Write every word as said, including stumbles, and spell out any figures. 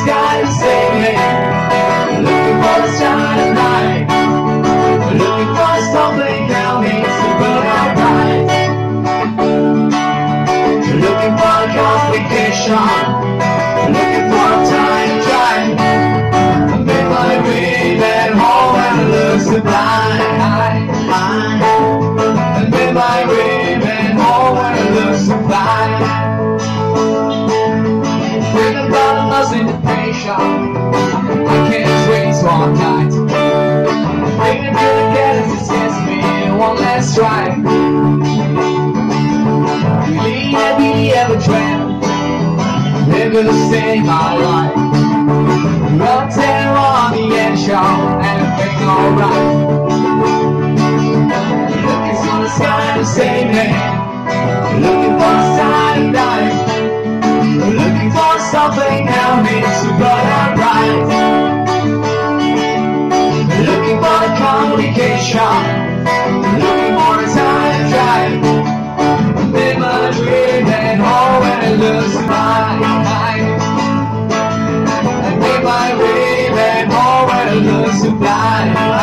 sky to save me. Looking for the starry night. Looking for something that makes the burn out bright. Looking for a complication. Looking for a time to drive. I made my way back home and I look sublime. I made my way back home and I look sublime. Think about the lost integration. I can't wait so all night. Thinking to the gas is just me one last try. Really heavy ever dreamt, never to save my life. Run ten on the end show, everything alright. Looking for the sky to save me. Looking for the sign of life. Looking for something that makes the burn out bright. Looking for the communication. Looking for a time to drive. Made my dream and home and it looks fine. I made my way back home and it looks sublime.